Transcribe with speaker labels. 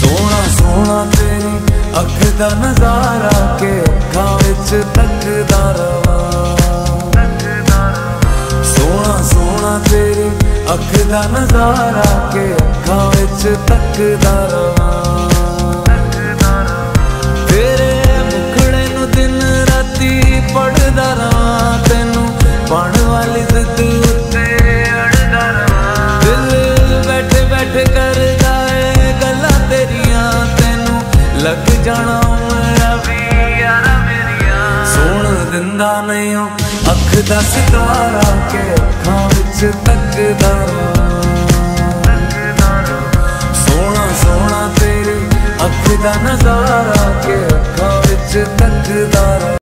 Speaker 1: सोना सोना तेरी अख दा नजारा के अखां विच तकदा रवां। सोना सोना तेरी अख दा नजारा के अखां विच तकदा रवां। तेरे मुखड़े नूं दिन राती पढ़दा रवां, तैनू पाण वाली जिद उत्ते अड़दा रवां। दिल बैठे बैठे करदा है गल्लां तेरियां, तैनू लग जाना उमरा भी यारा मेरियां। सोण दिंदा नहीं हो अख दा सितारा के अखां विच तकदा रवां। सोना सोना तेरी अख दा नजारा के अखां विच तकदा रवां।